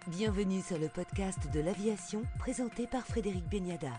Bienvenue sur le podcast de l'aviation présenté par Frédéric Beniada.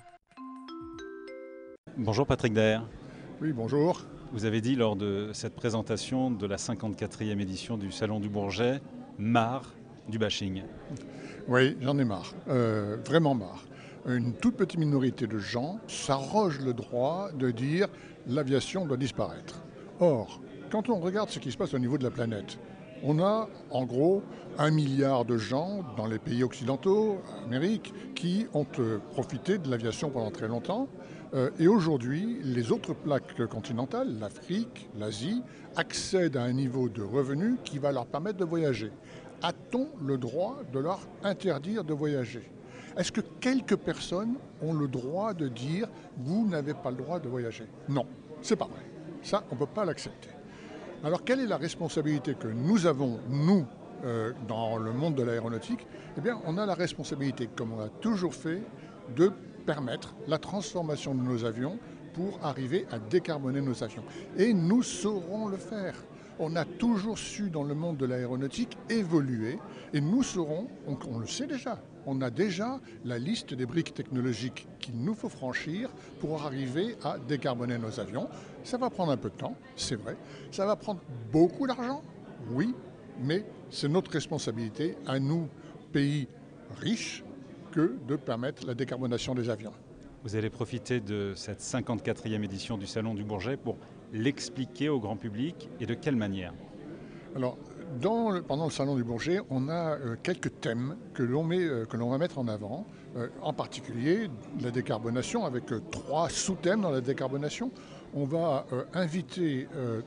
Bonjour Patrick Daher. Oui, bonjour. Vous avez dit lors de cette présentation de la 54e édition du Salon du Bourget, marre du bashing. Oui, j'en ai marre, vraiment marre. Une toute petite minorité de gens s'arrogent le droit de dire l'aviation doit disparaître. Or, quand on regarde ce qui se passe au niveau de la planète, on a en gros 1 milliard de gens dans les pays occidentaux, Amérique, qui ont profité de l'aviation pendant très longtemps. Et aujourd'hui, les autres plaques continentales, l'Afrique, l'Asie, accèdent à un niveau de revenus qui va leur permettre de voyager. A-t-on le droit de leur interdire de voyager ? Est-ce que quelques personnes ont le droit de dire « vous n'avez pas le droit de voyager » ? Non, c'est pas vrai. Ça, on ne peut pas l'accepter. Alors, quelle est la responsabilité que nous avons, nous, dans le monde de l'aéronautique ? Eh bien, on a la responsabilité, comme on a toujours fait, de permettre la transformation de nos avions pour arriver à décarboner nos avions. Et nous saurons le faire. On a toujours su, dans le monde de l'aéronautique, évoluer. Et nous saurons, on le sait déjà, on a déjà la liste des briques technologiques qu'il nous faut franchir pour arriver à décarboner nos avions. Ça va prendre un peu de temps, c'est vrai. Ça va prendre beaucoup d'argent, oui, mais c'est notre responsabilité, à nous, pays riches, que de permettre la décarbonation des avions. Vous allez profiter de cette 54e édition du Salon du Bourget pour l'expliquer au grand public et de quelle manière ? Alors, pendant le Salon du Bourget, on a quelques thèmes que l'on va mettre en avant, en particulier la décarbonation, avec 3 sous-thèmes dans la décarbonation. On va inviter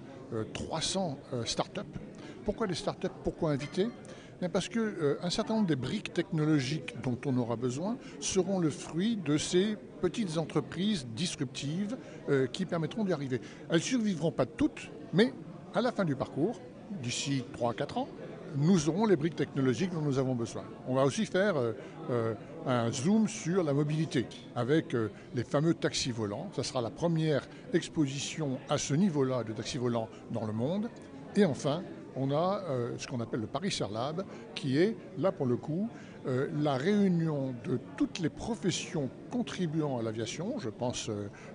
300 startups. Pourquoi des startups ? Pourquoi inviter ? Parce qu'un certain nombre des briques technologiques dont on aura besoin seront le fruit de ces petites entreprises disruptives qui permettront d'y arriver. Elles ne survivront pas toutes, mais à la fin du parcours, d'ici 3 à 4 ans, nous aurons les briques technologiques dont nous avons besoin. On va aussi faire un zoom sur la mobilité avec les fameux taxis volants. Ça sera la première exposition à ce niveau-là de taxis volants dans le monde. Et enfin, on a ce qu'on appelle le Paris Air Lab, qui est, là pour le coup, la réunion de toutes les professions contribuant à l'aviation. Je pense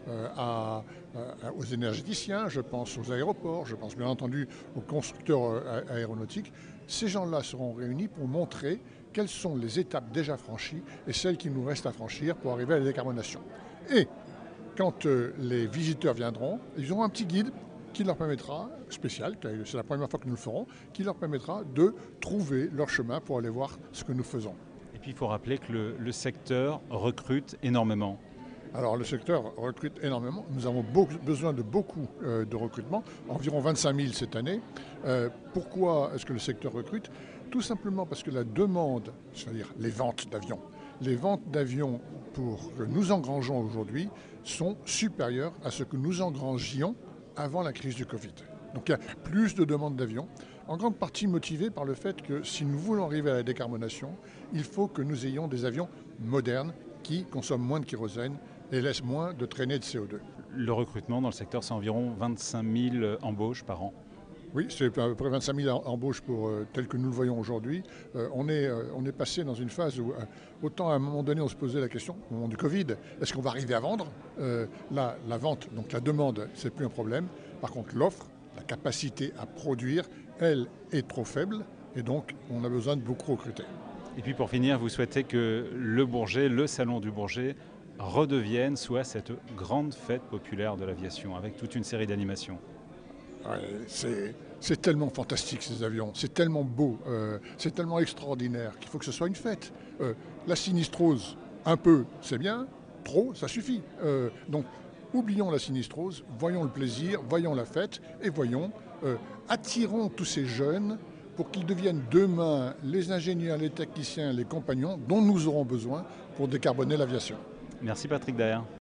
aux énergéticiens, je pense aux aéroports, je pense bien entendu aux constructeurs aéronautiques. Ces gens-là seront réunis pour montrer quelles sont les étapes déjà franchies et celles qu'il nous reste à franchir pour arriver à la décarbonation. Et quand les visiteurs viendront, ils auront un petit guide qui leur permettra, spécial, c'est la première fois que nous le ferons, qui leur permettra de trouver leur chemin pour aller voir ce que nous faisons. Et puis il faut rappeler que le secteur recrute énormément. Alors le secteur recrute énormément, nous avons besoin de beaucoup de recrutement, environ 25 000 cette année. Pourquoi est-ce que le secteur recrute ? Tout simplement parce que la demande, c'est-à-dire les ventes d'avions que nous engrangeons aujourd'hui sont supérieures à ce que nous engrangions avant la crise du Covid. Donc il y a plus de demandes d'avions, en grande partie motivées par le fait que si nous voulons arriver à la décarbonation, il faut que nous ayons des avions modernes qui consomment moins de kérosène et laissent moins de traînées de CO2. Le recrutement dans le secteur, c'est environ 25 000 embauches par an. Oui, c'est à peu près 25 000 embauches tel que nous le voyons aujourd'hui. On est passé dans une phase où, autant à un moment donné, on se posait la question, au moment du Covid, est-ce qu'on va arriver à vendre ? La vente, donc la demande, c'est plus un problème. Par contre, l'offre, la capacité à produire, elle, est trop faible. Et donc, on a besoin de beaucoup recruter. Et puis pour finir, vous souhaitez que le Bourget, le Salon du Bourget, redevienne, soit cette grande fête populaire de l'aviation, avec toute une série d'animations. Ouais, c'est tellement fantastique ces avions, c'est tellement beau, c'est tellement extraordinaire qu'il faut que ce soit une fête. La sinistrose, un peu, c'est bien, trop, ça suffit. Donc oublions la sinistrose, voyons le plaisir, voyons la fête et attirons tous ces jeunes pour qu'ils deviennent demain les ingénieurs, les techniciens, les compagnons dont nous aurons besoin pour décarboner l'aviation. Merci Patrick Daher.